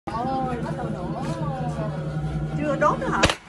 Ôi, bắt đầu đổ. Chưa đốt nữa hả?